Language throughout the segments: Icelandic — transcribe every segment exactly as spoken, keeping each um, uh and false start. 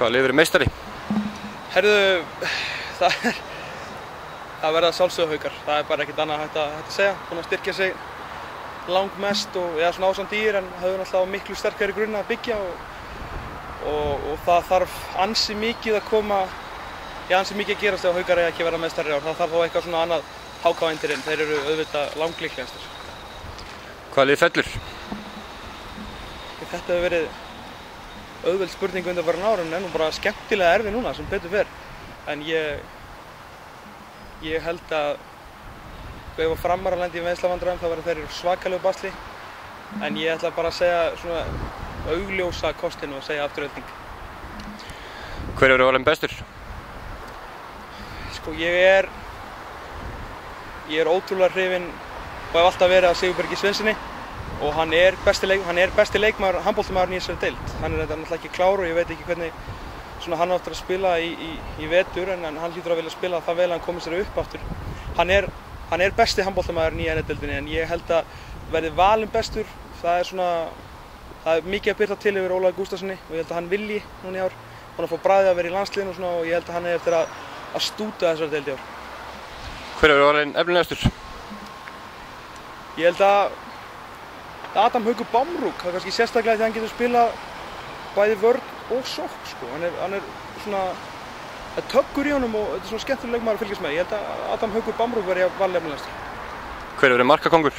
Hvað lið verður meistari? Herðu, það er það verða sjálfsögðu Haukar. Það er bara ekkert annað hægt að, hægt að segja. Búin að styrkja sig langmest og eða svona ásamt dýr en höfðu náttúrulega miklu sterkari grunn að byggja og, og, og það þarf ansi mikið að koma, já ansi mikið að gerast ef Haukar eiga ekki að verða meistari í ár. Það þarf þá eitthvað svona annað H K inn, þeir eru auðvitað langlíklegastir. Hvað lið fellur? Þetta hefur verið auðveld spurning undanfarin ár en er nú bara skemmtilega erfið núna sem betur fer. En ég, ég held að ef að Framar að lenda í meiðslavandræðum þá verða þeir svakalegu basli. En ég ætla bara að segja svona augljósa kostinu og segja Afturelding. Hver eru valinn bestur? Sko ég er, ég er ótrúlega hrifinn og hef alltaf verið af Sigurbergi Sveinssyni. Og hann er besti, leik, hann er besti leikmaður, handboltamaðurinn í þessari deild. Hann er náttúrulega ekki klár og ég veit ekki hvernig svona, hann áttur að spila í, í, í vetur en, en hann hlýtur að vilja spila það vel að hann komið sér upp aftur. Hann er, hann er besti handboltamaðurinn í N L-deildinni en ég held að verði valinn bestur. Það er, svona, það er mikið að byrta til yfir Ólafi Gústafssoni og ég held að hann vilji núna í ár. Hann að fá bragðið að vera í landsliðinu og, svona, og ég held að hann er eftir að, að stúta þessari deild í ár. Hver eru valinn efnilegastur? Ég held að Adam Haukur Bamrúk, það er kannski sérstaklega því að hann getur spilað bæði vörn og sókn sko. Hann er, hann er svona, það er töggur í honum og þetta er svona skemmtileg leikmaður að fylgjast með. Ég held að Adam Haukur Bamrúk verði valinn efnilegastur. Hver verður markakóngur?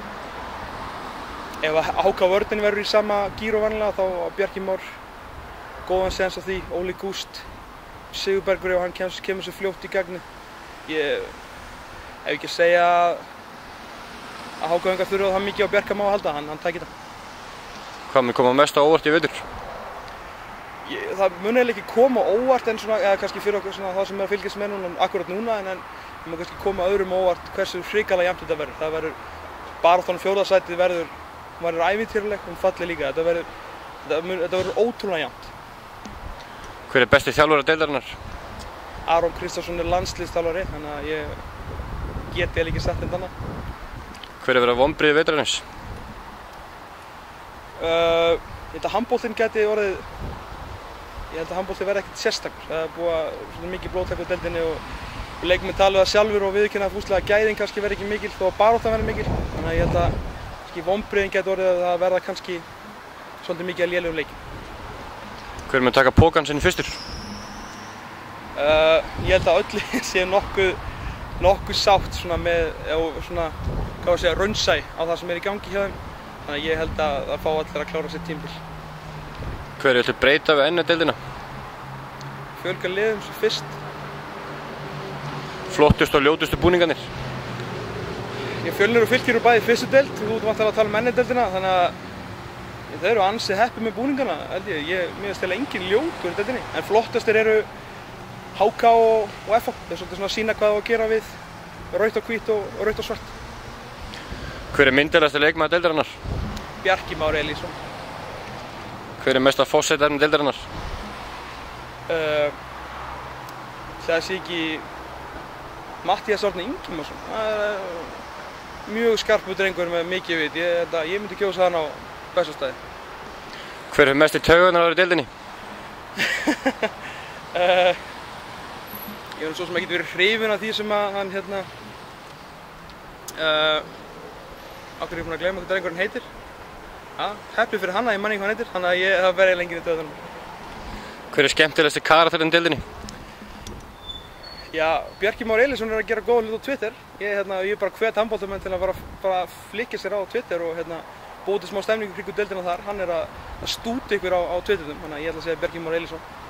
Ef að H K vörnin verður í sama gír og vanlega þá á Bjarki Már góðan séns á því, Óli Gúst, Sigurbergur og hann kemur, kemur sér fljótt í gegni. Ég hef ekki að segja að H K Haukar þurfa það mikið á Bjarka Má að halda, hann, hann tækir það. Hvað mun koma mest á óvart í vetur? Ég, það mun eiginlega ekki koma óvart en svona, eða kannski fyrir okkur svona það sem er að fylgjast með núna akkurat núna en, en það mun kannski koma öðrum óvart hversu hrikalega jafnt þetta verður. Það verður, baráttan um fjórða sætið verður, verður ævintýraleg um falli líka, þetta verður, þetta mun, þetta verður ótrúlega jafnt. Hver er besti þjálfari deildarinnar? Aron Kristjánsson er landsliðsþjálfari, þannig að ég get eiginlega ekki sett þetta annað. Hver er verið vonbrigði vetrarins? Uh, ég held að handboltinn gæti orðið, ég held að handboltinn verði ekkert sérstakur. Það er búið að mikið blóðtak á deildinni og, og leikmenn tala það sjálfur og viðurkenna fúslega gæðin kannski verði ekki mikil þó að baráttan verði mikil. Þannig að ég held að kannski vonbrigðin gæti orðið að það verða kannski svolítið mikið að lélegum leikjum. Hver mun taka pokann sinn fyrstur? Uh, ég held að öll séu nokkuð, nokkuð sátt svona með, svona, hvað að segja, raunsæ á það sem er í gangi hjá þeim. Þannig að ég held að það fá allir að klára sitt tímabil. Hver viltu breyta við N L-deildina? Fjölga liðum sem fyrst. Flottustu og ljótustu búningarnir? Ég Fjölnir og Fylkir eru bæði í fyrstu deild, þú ert vantilega að tala um N L-deildina, þannig að þeir eru ansi heppið með búningarna, held ég. Ég mér finnst eiginlega engin ljót úr deildinni, en flottastir eru H K og, og F H. Það er svolítið svona að sýna hvað það á að gera við rautt og hvítt og, og rautt og svart. Hver er myndarlegasti leikmaður deildarinnar? Bjarki Már Elísson. Hver er mesta fósætarinn deildarinnar? Uh, það sé ekki Matthías Árni Ingimarsson. Það er mjög skarpur drengur með mikið vit. Ég, ég myndi kjósa hann á Bessastaði. Hver er mest í taugarnar í deildinni? uh, ég hef svo sem ekki verið hrifinn af því sem að hann hérna uh, Akkur er ég búinn að gleyma hvað drengurinn heitir. Ja, heppið fyrir hann að ég manni hvað hann heitir, þannig að ég, það verði lengið í döðunum. Hver er skemmtilegasti karakterinn í deildinni? Já, Bjarki Már Elísson er að gera góða hluti á Twitter. Ég, hérna, ég er bara hvet handboltamenn til að bara, bara flikja sér á Twitter og hérna, búið til smá stemningu kringum deildina þar. Hann er að, að stúta ykkur á, á Twitternum, þannig að ég ætla að segja Bjarki Már Elísson.